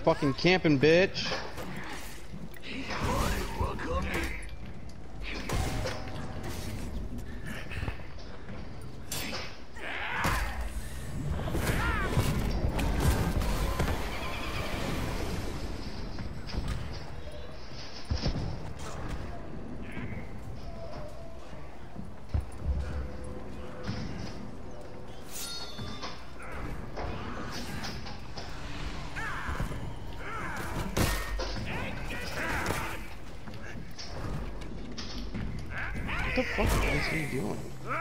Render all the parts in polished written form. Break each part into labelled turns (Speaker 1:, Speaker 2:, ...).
Speaker 1: Fucking camping, bitch. What the fuck is he doing?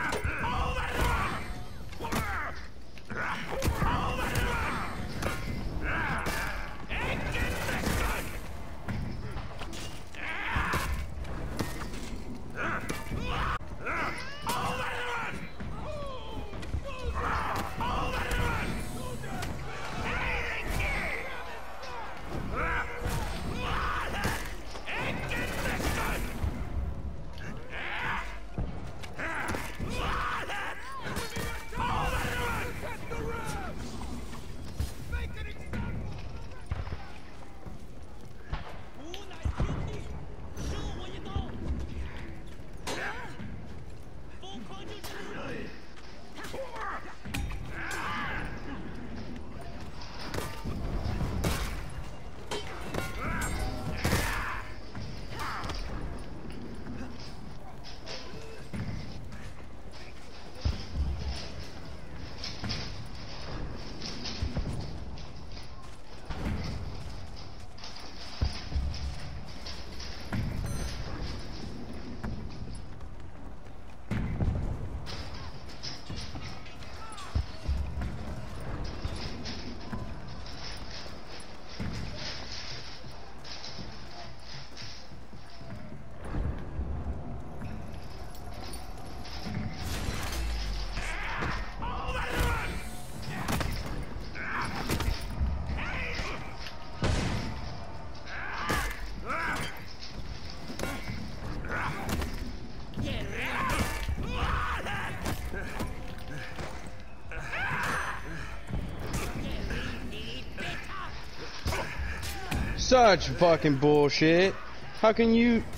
Speaker 1: Such fucking bullshit. How can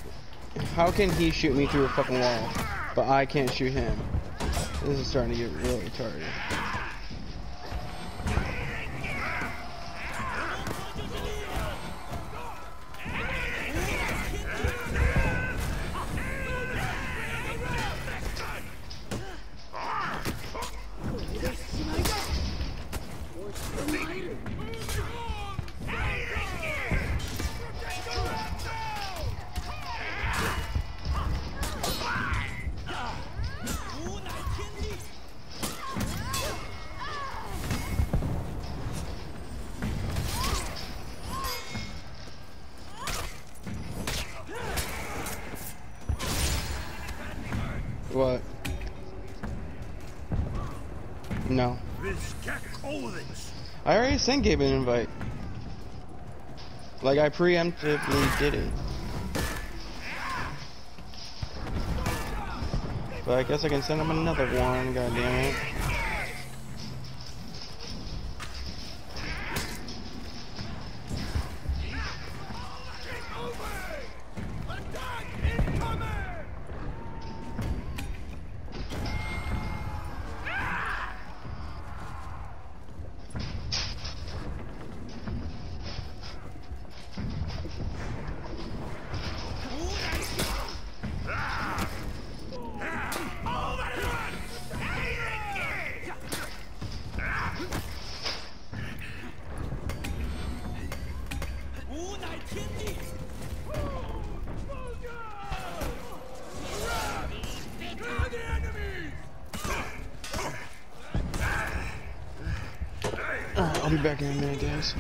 Speaker 1: he shoot me through a fucking wall, but I can't shoot him? This is starting to get really retarded. What? No. I already sent Gabe an invite. Like, I preemptively did it. But I guess I can send him another one, god damn it. I'll be back in a minute, guys.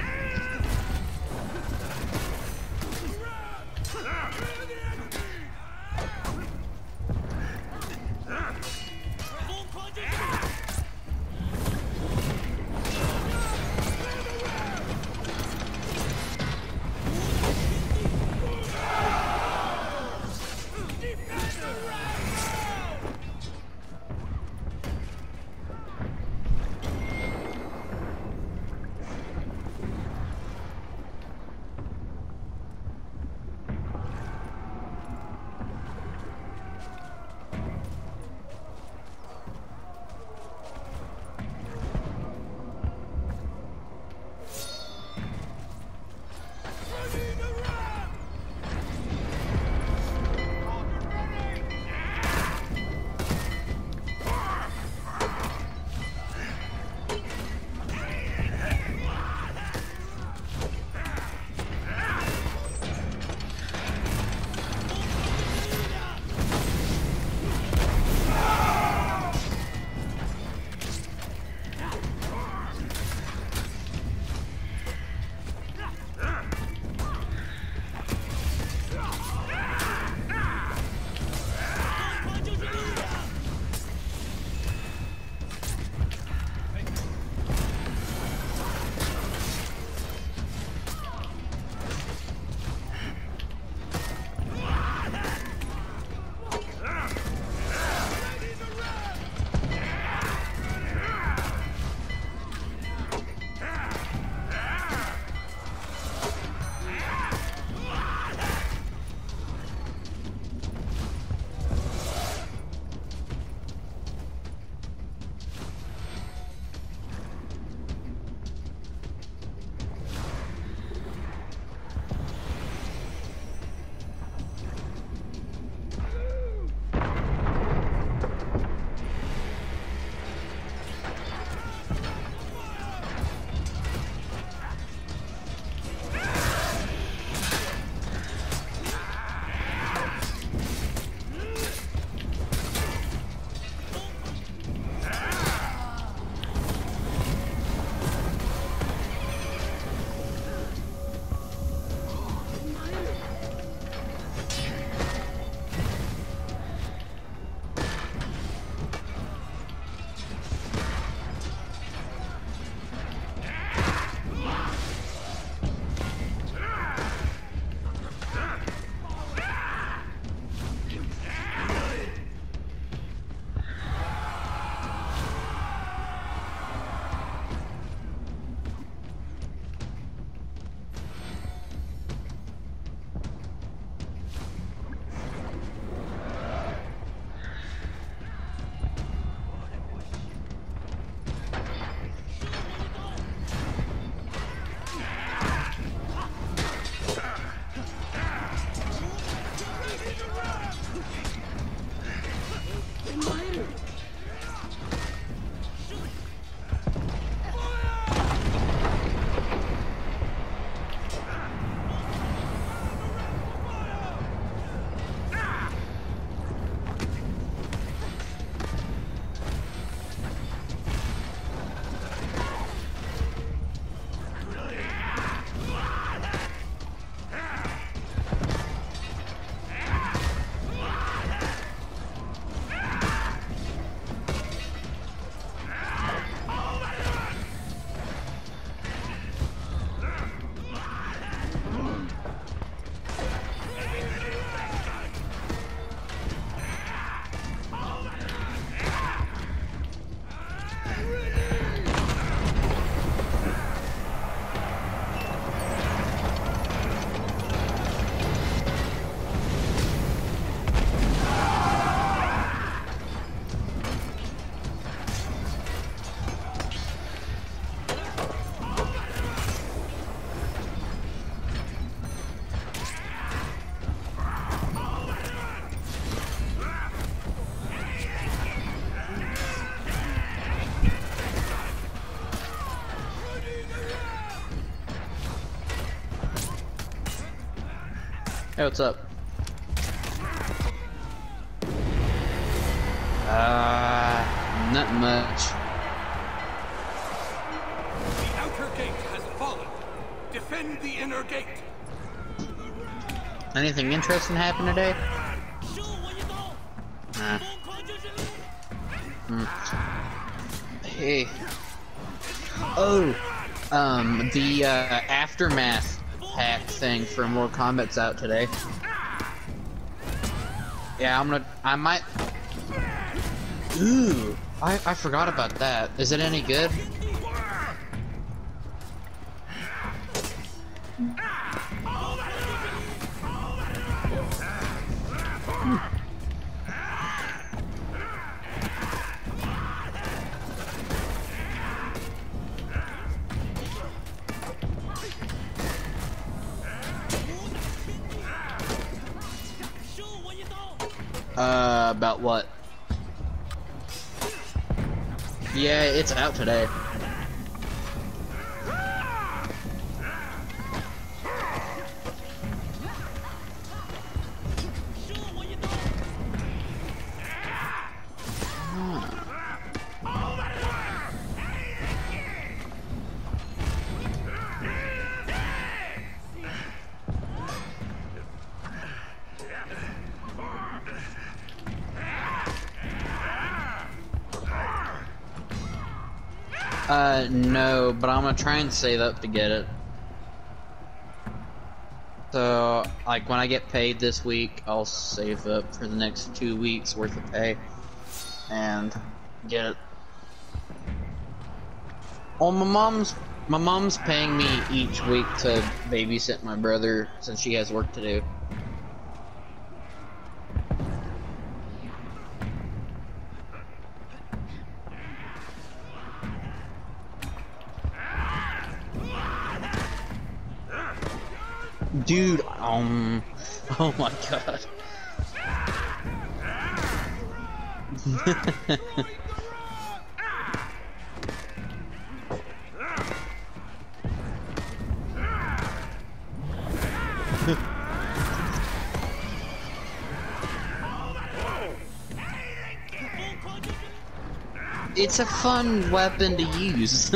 Speaker 2: Hey, what's up? Not much.
Speaker 3: The outer gate has fallen. Defend the inner gate.
Speaker 2: Anything interesting happen today? Nah. Hey. Oh, the aftermath pack thing for Mortal Kombat's out today. Yeah, I might. Ooh, I forgot about that. Is it any good? About what? Yeah, it's out today. No, but I'm gonna try and save up to get it. So, like, when I get paid this week, I'll save up for the next 2 weeks worth of pay and get it. Well, my mom's paying me each week to babysit my brother since she has work to do. Dude, oh my god. It's a fun weapon to use.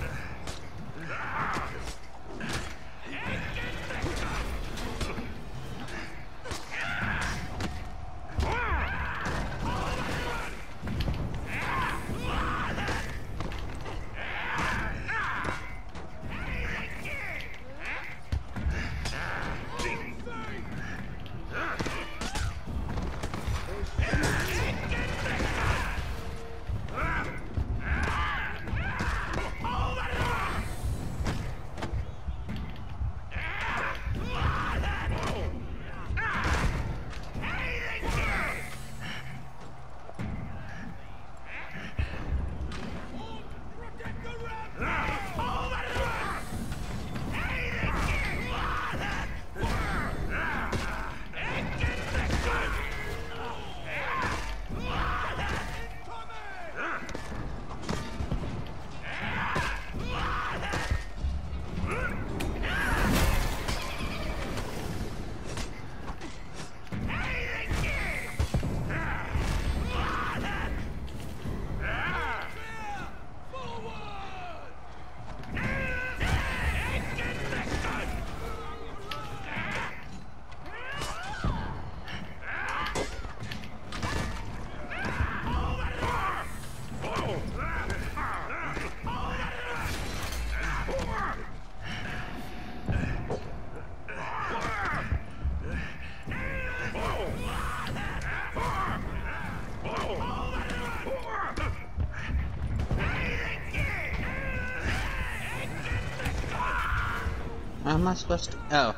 Speaker 2: How am I supposed to? Oh.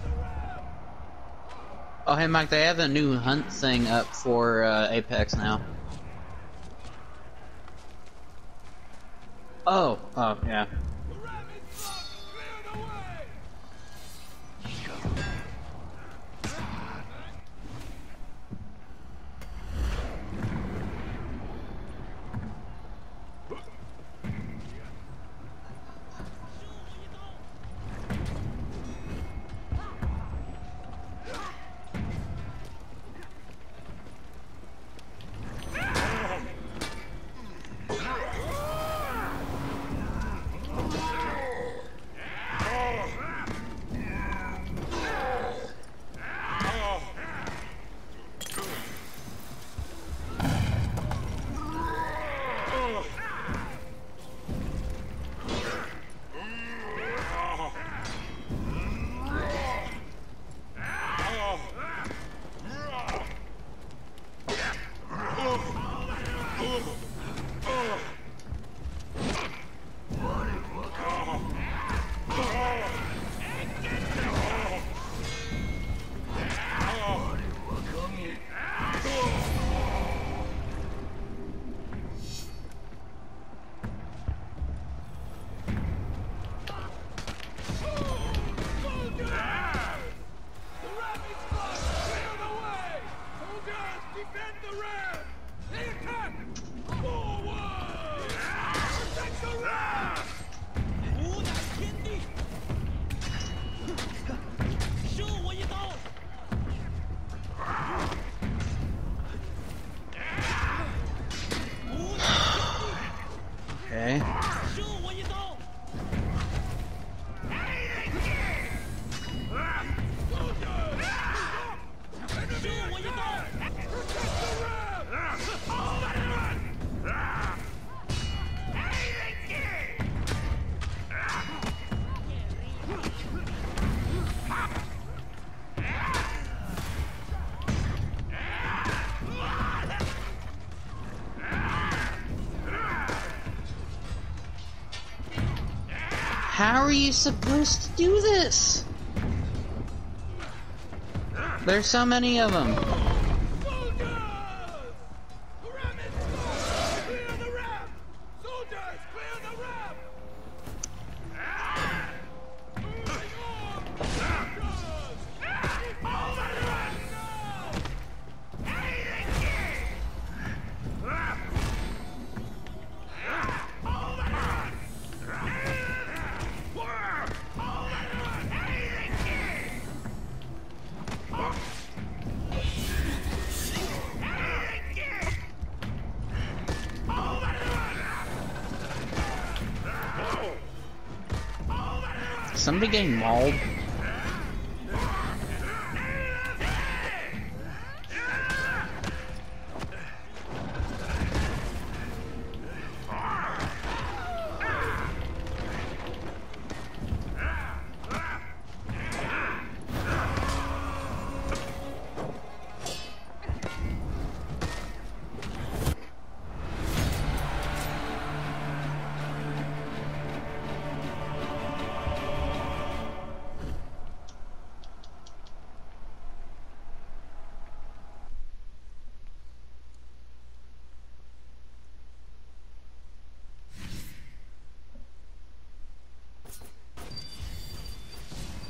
Speaker 2: Oh, hey, Mike, they have a new hunt thing up for Apex now. Oh, yeah. Okay. How are you supposed to do this? There's so many of them. Somebody getting mauled.